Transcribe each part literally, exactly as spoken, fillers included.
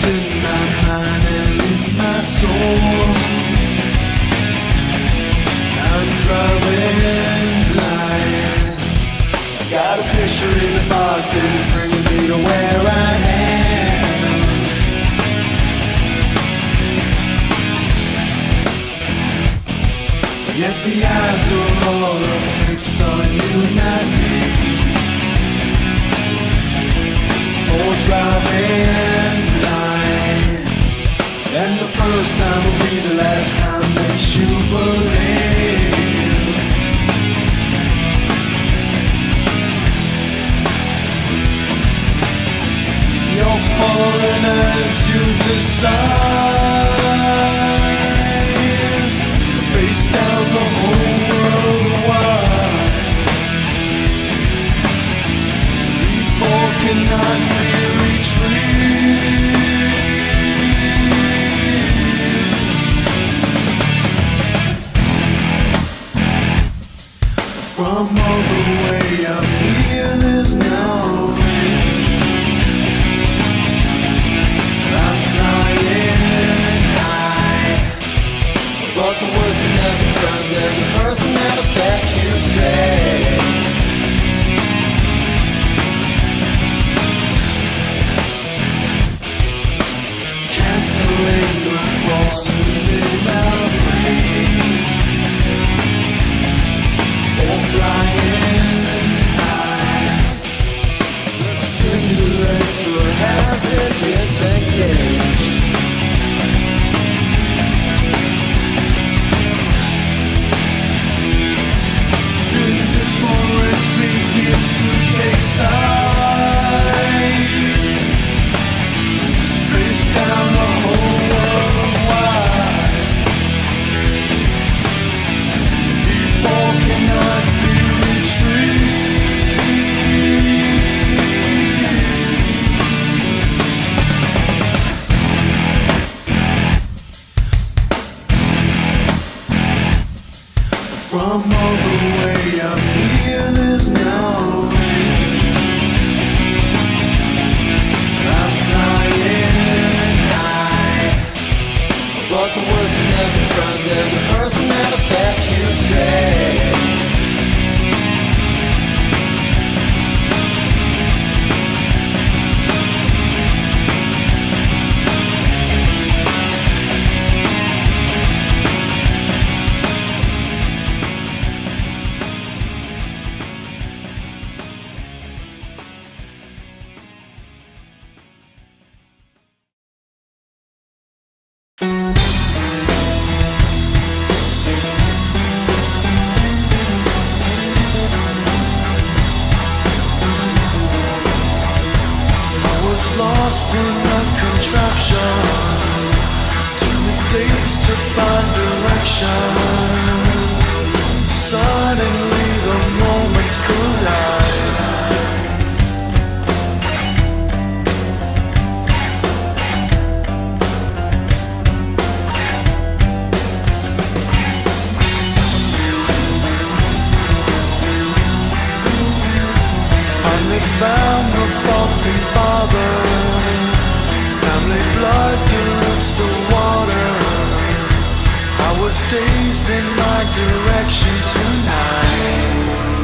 in my mind and in my soul. I'm driving blind. I got a picture in the box and it's bringing me to where I am. Yet the eyes are all fixed on you, not me. For driving blind, and the first time will be the last time that you believe. You're falling as you decide. Face down the whole world wide. Before cannot be retrieved. From all the way up here, there's no end. I'm flying high, but the words are never friends. There's a person that'll set you straight. Canceling the false memory. For flying high, the simulator has been disengaged. Indifference begins to take sides. Face down the whole world wide. Before cannot be from all the way up here, there's no end. I'm flying high, but the words are never friends. There's a person that'll set you straight. Lost in a contraption, took me days to find direction. Suddenly the moments collide. Finally found the faulty father. Family blood dilutes the water. I was dazed in my direction tonight.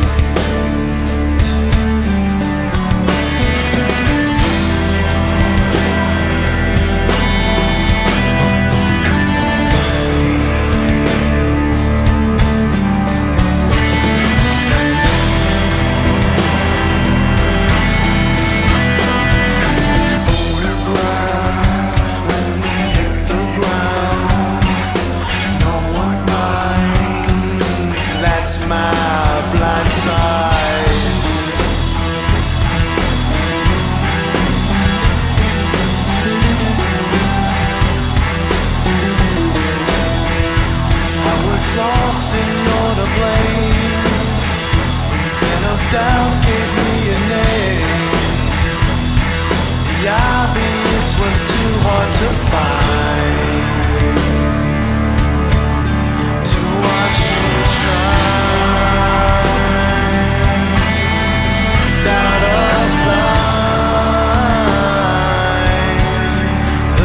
Lost and you're to blame. And of doubt gave me a name. The obvious was too hard to find. To watch me try. It's out of line.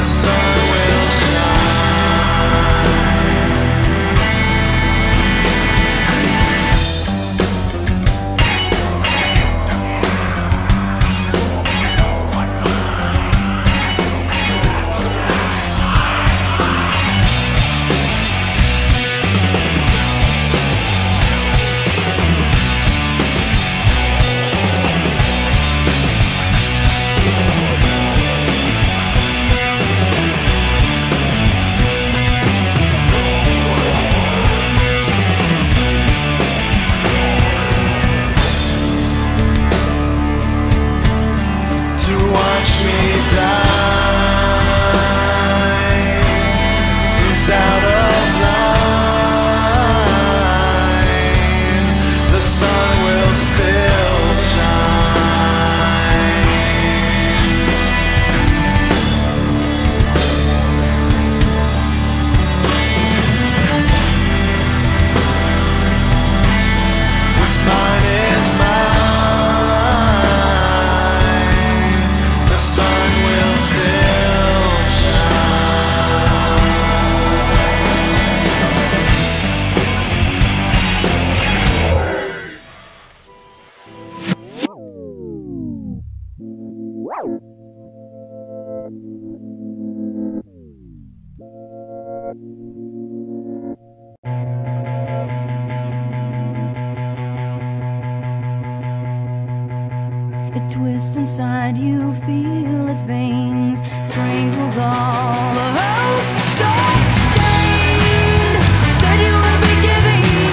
twist inside you, feel its veins, strangles all the hope. So stained, said you would be giving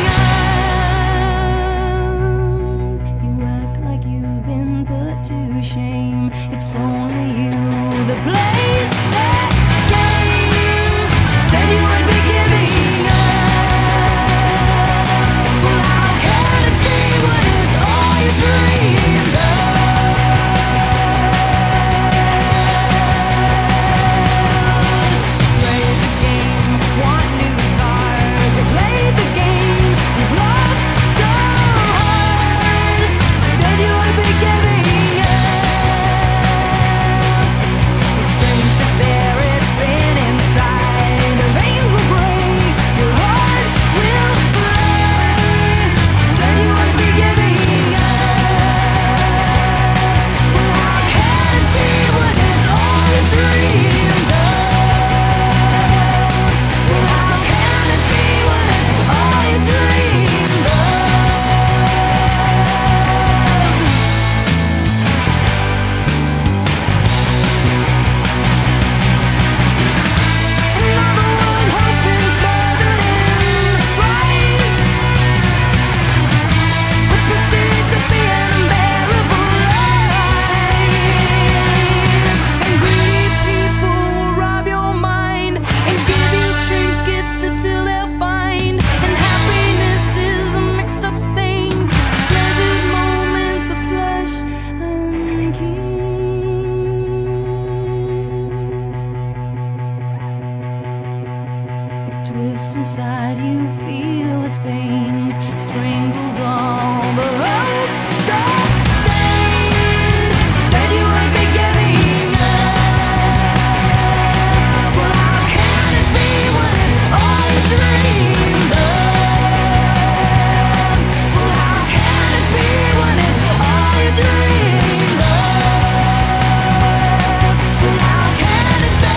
up. You act like you've been put to shame. It's only you, the place that game. Said you would be giving up. Well, how can it be when it's all you dreamed of? Played the game, want new cards. You played the game, you've lost so hard. Said you would be giving up. The strength is there, it's been inside. The veins will break, your heart will break. Said you would be giving up. Well, how can it be when it's all you dreamed of? Well, how can it be when it's all you dreamed of? Another one hoping smothered in strife, which proceeds to be an unbearable life. And greedy people will rob your mind and give you trinkets to seal their find. And happiness is a mixed up thing, pleasured moments of flesh and keys. It twists inside you, feel its veins, strangles all the hope. So stained, said you would be giving up. Well, how can it be when it's all you dreamed of? Well, how can it be when it's all you dreamed of? Well, how can it be?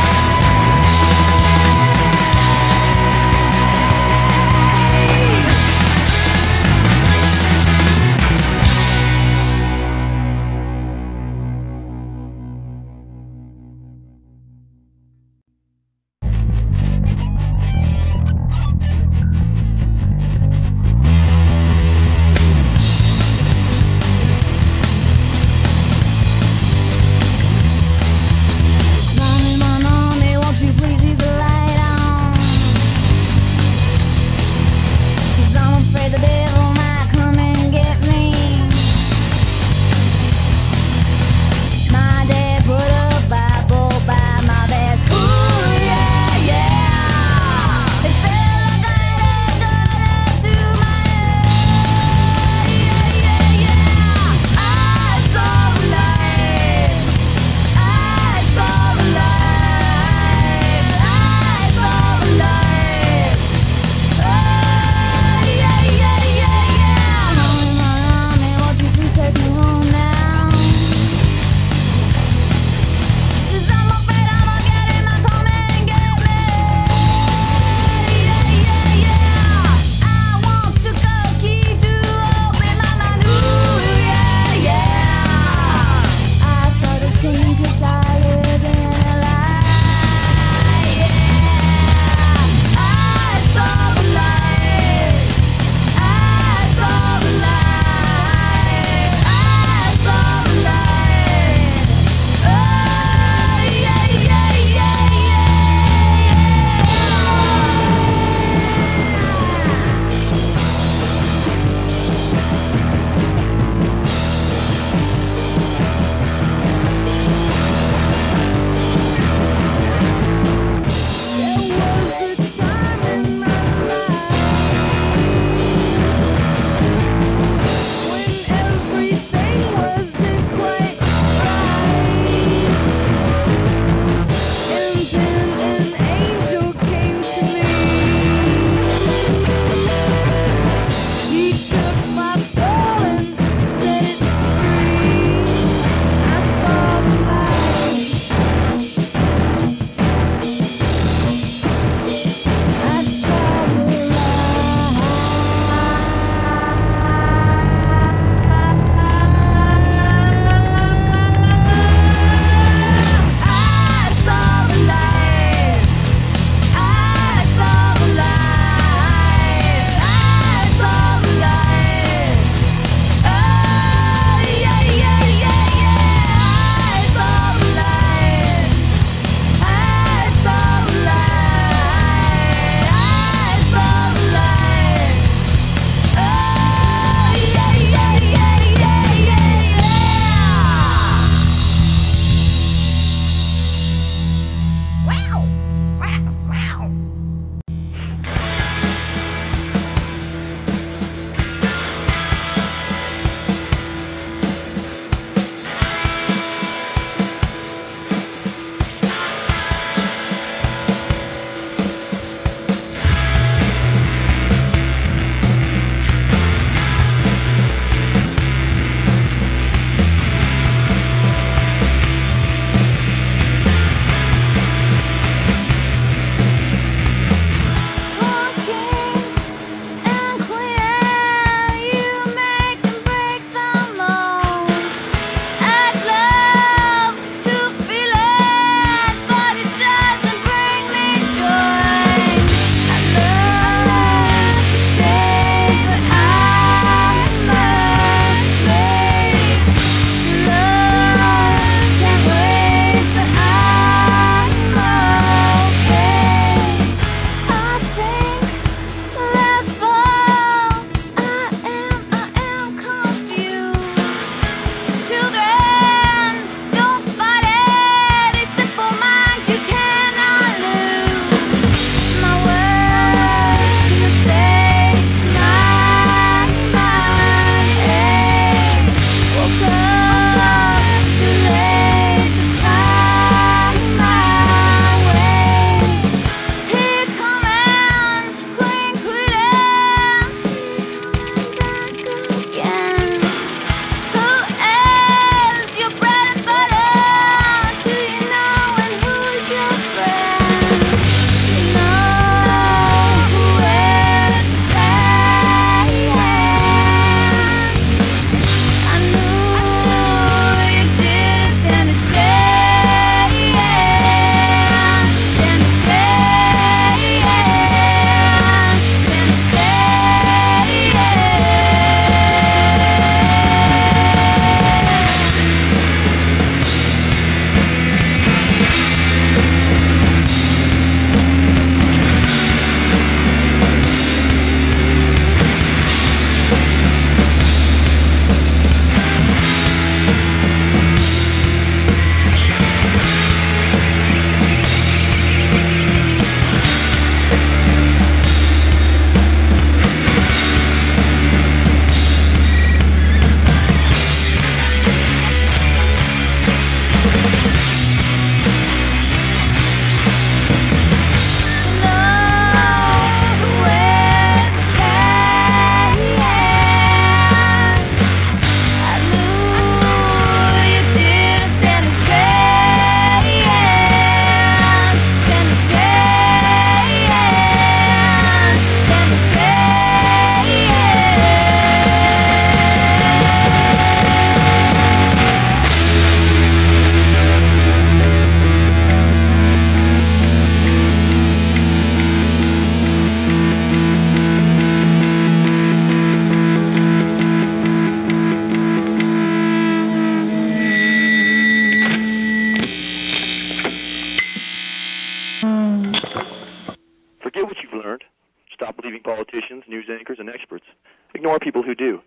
politicians, news anchors, and experts. Ignore people who do.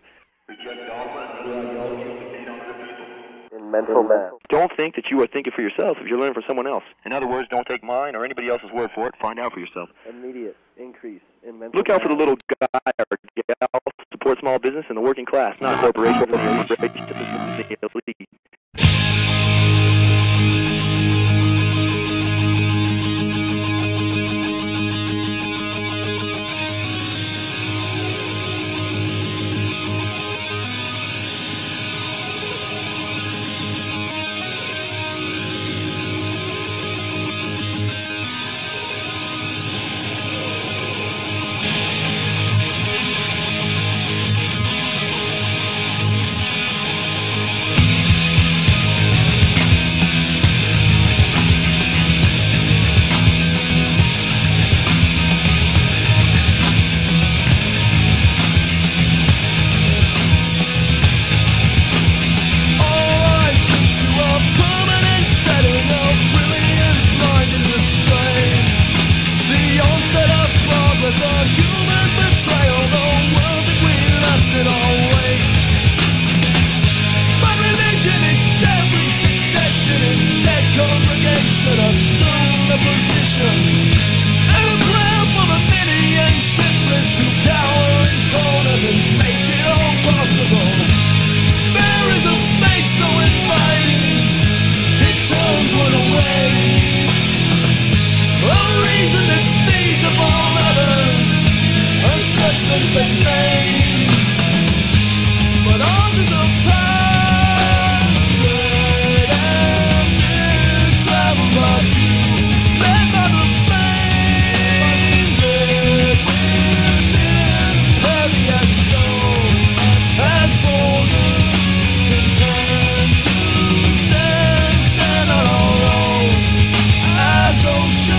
In mental math. Don't think that you are thinking for yourself if you're learning from someone else. In other words, don't take mine or anybody else's word for it. Find out for yourself. Immediate increase in mental Look out for the math. little guy or gal. Support small business and the working class, not corporations and the elite.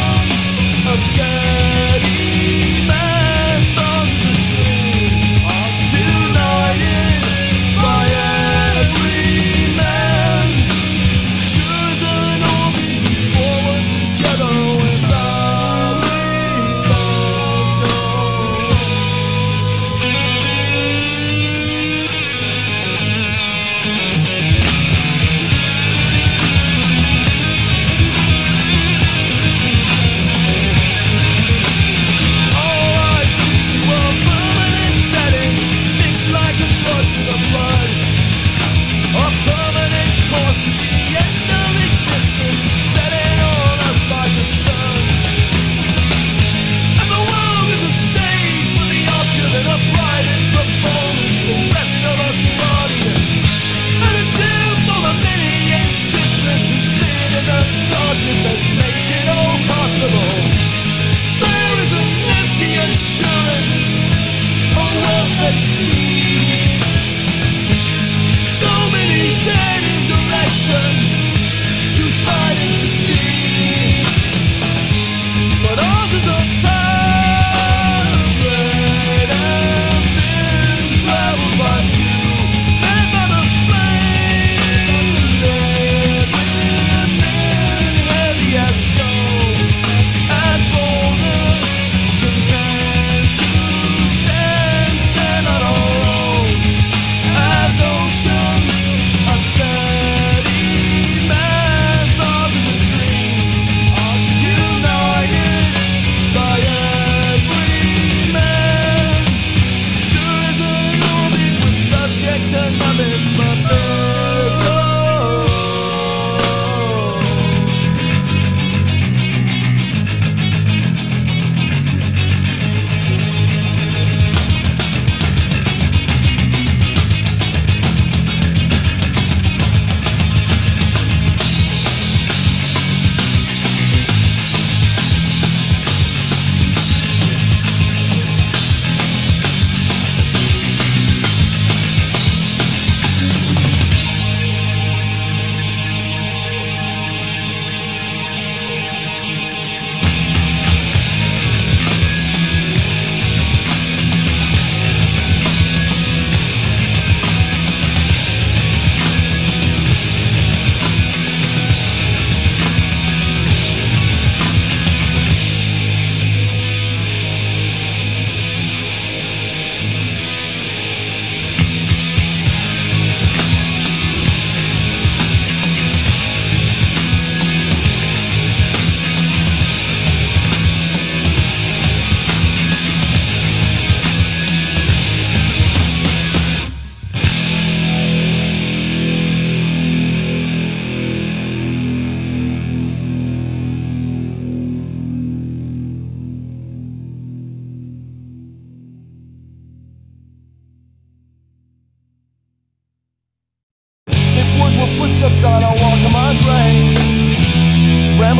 Steady man, songs is a dream.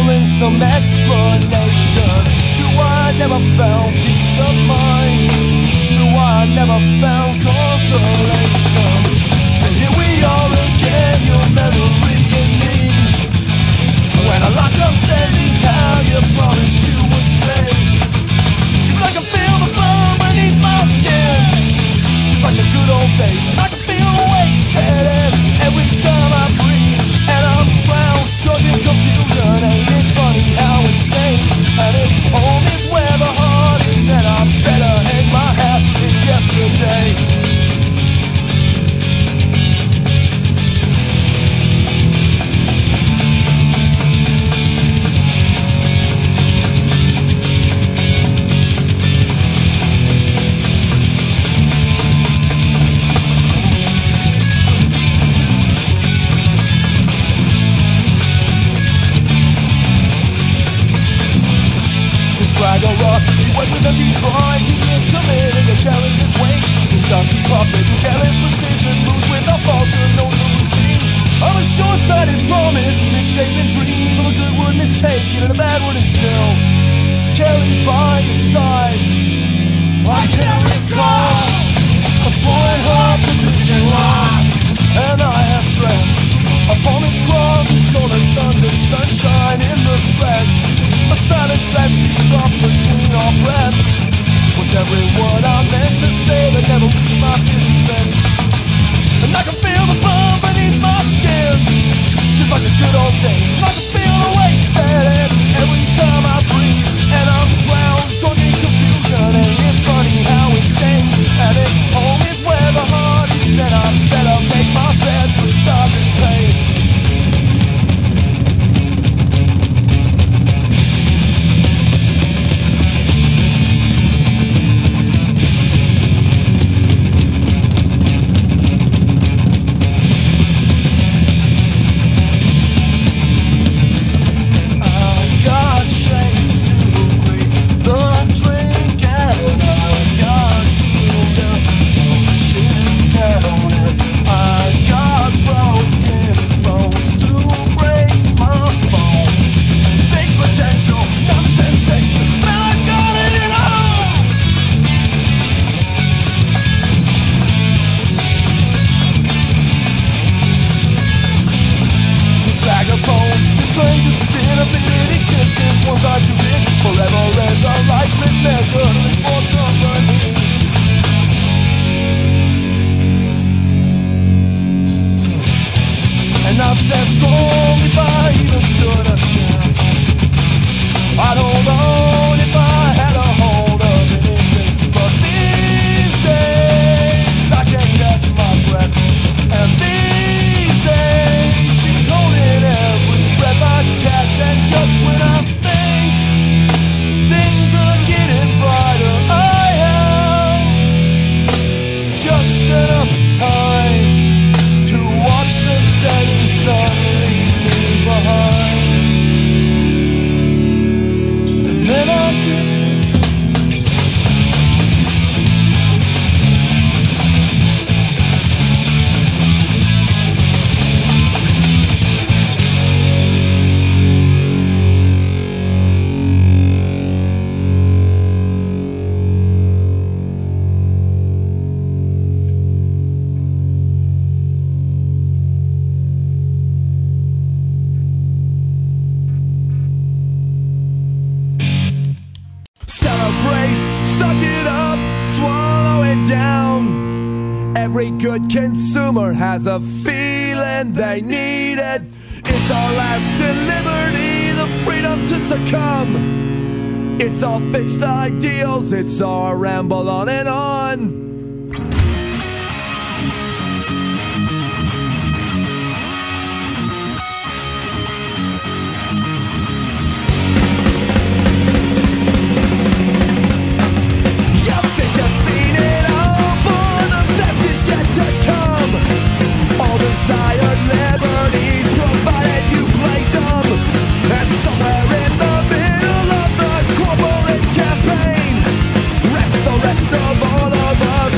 scrambling some explanation to why I never found peace of mind, to why I never found consolation. And here we are again, your memory in me. When I locked up settings, how you promised you would stay. Cause I can feel the burn beneath my skin, just like the good old days. I can feel the weight setting every time I breathe, and I'm drowned, drunk in confusion. Ain't it funny how it stays? And if home is where the heart is, then I better hang my hat in yesterday. Swagger up, he went with a deep pride. He is committed to carrying his weight. His dusty puppet, careless precision, moves without falter, knows the routine of a short-sighted promise, misshapen dream of a good one mistaken and a bad one, and still carried by his side. I can't recall a swollen heart, the vision lost, and I have dreamt upon his cross, his soul asunder, sunshine in the stretch. A silence that sleeps up between our breath was every word I meant to say that never reached my busy lips. And I can feel the burn beneath my skin, just like the good old days. And I can feel the weight setting every time I breathe, and I'm drowned, drunk in confusion. Ain't it funny how it stays? And if home is where the heart is, then I better make my bed beside this pain. Stand strong if I even stood a chance. I'd hold on if I had a hold of anything. But these days I can't catch my breath, and these days she's holding every breath I catch. And just when I think things are getting brighter, I have just enough time to watch the setting sun leave me behind. And then I get to good consumer has a feeling they need it. It's our last in liberty, the freedom to succumb. It's all fixed ideals, it's our ramble on and on. Desired liberties, provided you play dumb. And somewhere in the middle of the corporate campaign rests the rest of all of us.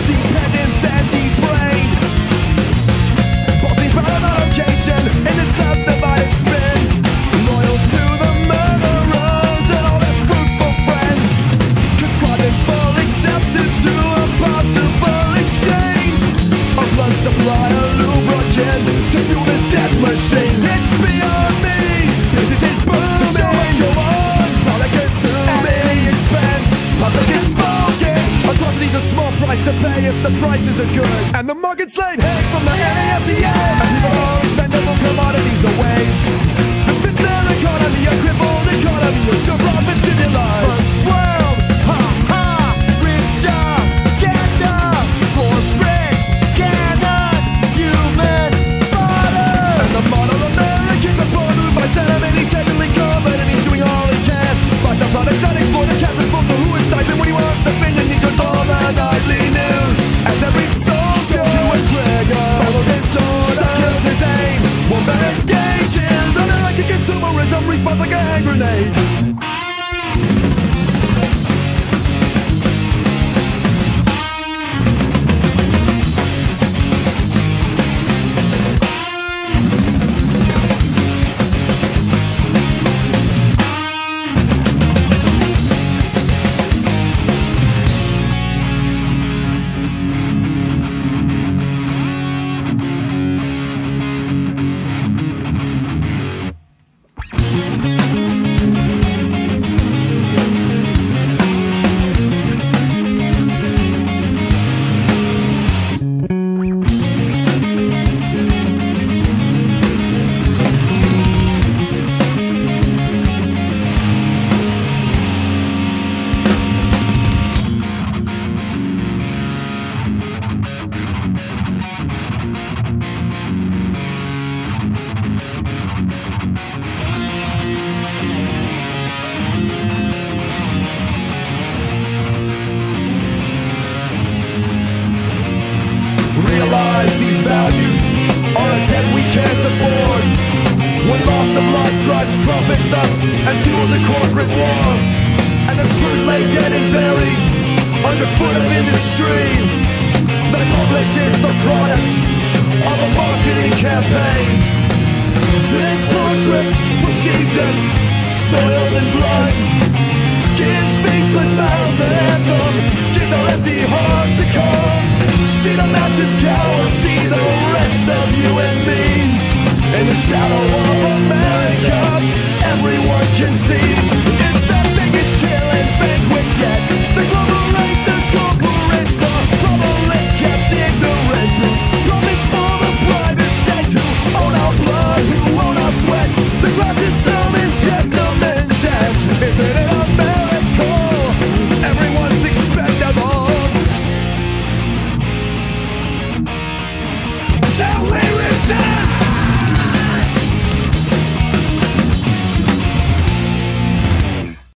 if the prices are good. And the market slave hangs from the N A F T A. And people are expendable commodities a wage. The fifth their economy, a crippled economy, a sure profit stimuli. First world, ha ha, richer, gender, corporate, canon, human fodder. And the model Americans are bundled by sentiment. He's capably competent, he's doing all he can. But the products that explore the cast is full for who excites him when he wants opinion. He turns all the nightly news as every soldier to a trigger. Follow his order, such as his aim. One that engages American consumerism, responds like a hand grenade. Realize these values are a debt we can't afford. When loss of life drives profits up and fuels a corporate war, and the truth lay dead and buried underfoot of industry. The public is the product of a marketing campaign. This portrait, prestigious, soiled in blood, gives faceless mouths an anthem, gives our empty hearts a cause. See the masses cower, see the rest of you and me. In the shadow of America, everyone concedes. It's the